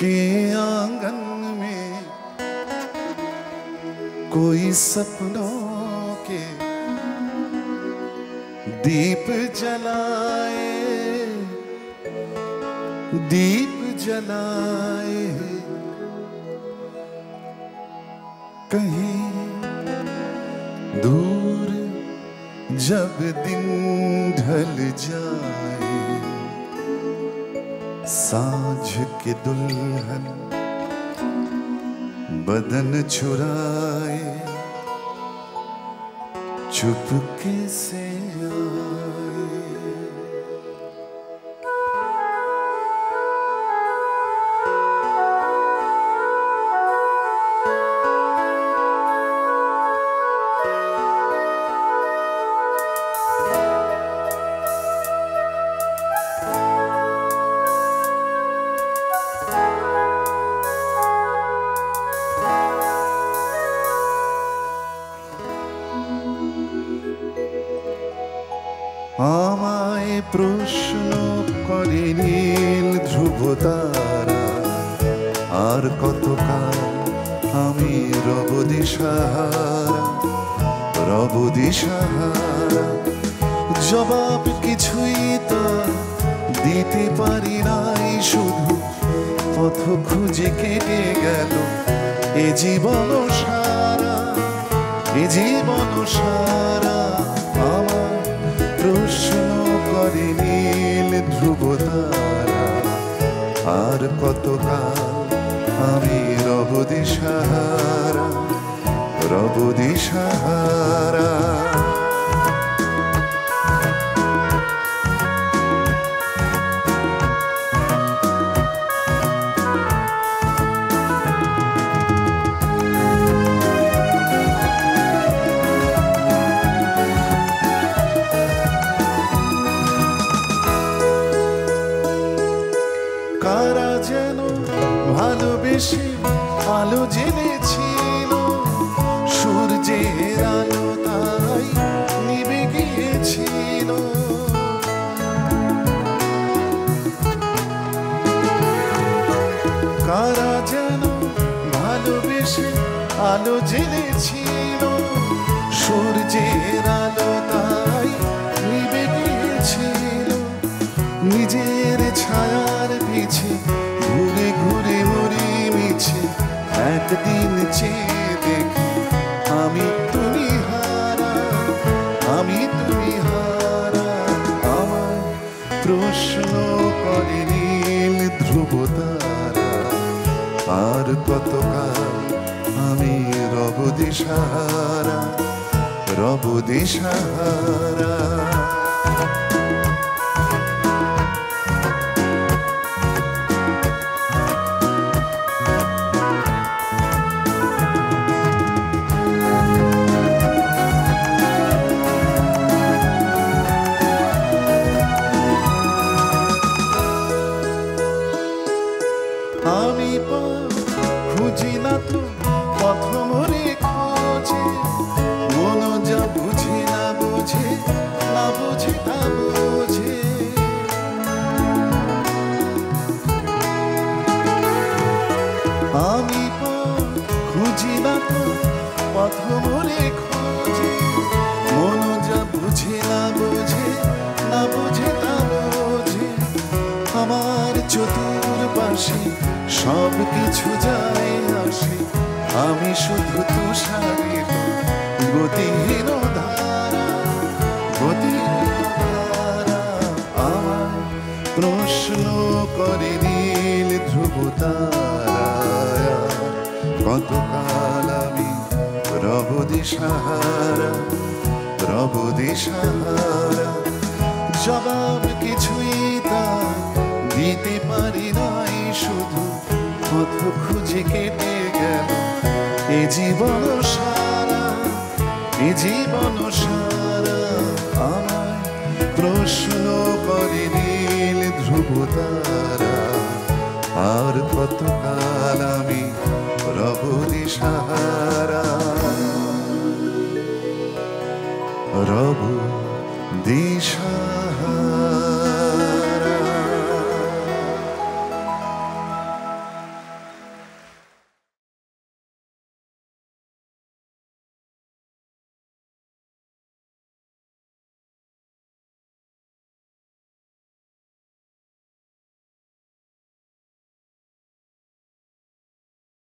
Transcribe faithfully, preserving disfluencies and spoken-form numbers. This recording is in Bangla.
खुले आंगन में कोई सपनों के दीप जलाए, दीप जलाए। कहीं दूर जब दिन ढल जाए, साँझ के दुल्हन बदन चुराए, चुपके से आए। আমায় প্রশ্ন করে নীল ধ্রুব তারা, আর কতকাল আমি রব দিশাহারা, রব দিশাহারা। জবাব কিছুই তো দিতে পারি নাই, শুধু পথ খুঁজে কেটে গেল এ জীবন সারা, এ জীবন সারা। আমার প্রশ্ন করে নীল ধ্রুব তারা, আর কতকাল আমি রব দিশাহারা, রব দিশাহারা। কারা যেন ভালোবেসে আলো জেলেছিল, সূর্যের আলো তাই নিভে গিয়েছিল। কারা যেন ভালোবেসে আলো জেলেছিল, সূর্যের আলো তাই নিভে গিয়েছিল। নিজের ছায়ার পিছে ঘুরে ঘুরে মরি মিছে, একদিন চেয়ে দেখি আমি তুমি হারা, আমি তুমি হারা। আমায় প্রশ্ন করে নীল ধ্রুব তারা, আর কতকাল আমি রব দিশাহারা, রব দিশাহারা। আমি খুঁজি না তো পথ মরে খোঁজে, মন যা বুঝে না বুঝে, না বুঝে তা বুঝে। আমি খুঁজি না তো পথ মরে খোঁজে, মন যা বুঝে না বুঝে, না বুঝে তা বুঝে। আমার চতুর্পাশে সব কিছু যায় আসে, আমি শুধু তুষারের গতিহীন ধারা, গতিহীন ধারা। আমার প্রশ্ন করে নীল ধ্রুব তারা, কতকাল আমি রব দিশাহারা, রব দিশাহারা। জবাব কিছুই তা দিতে পারি নাই, শুধু পথ খুঁজে কেটে গেল এ জীবন সারা, এ জীবন সারা। আমায় প্রশ্ন করে নীল ধ্রুব তারা, আর কতকাল আমি রব দিশাহারা, রব দিশাহারা।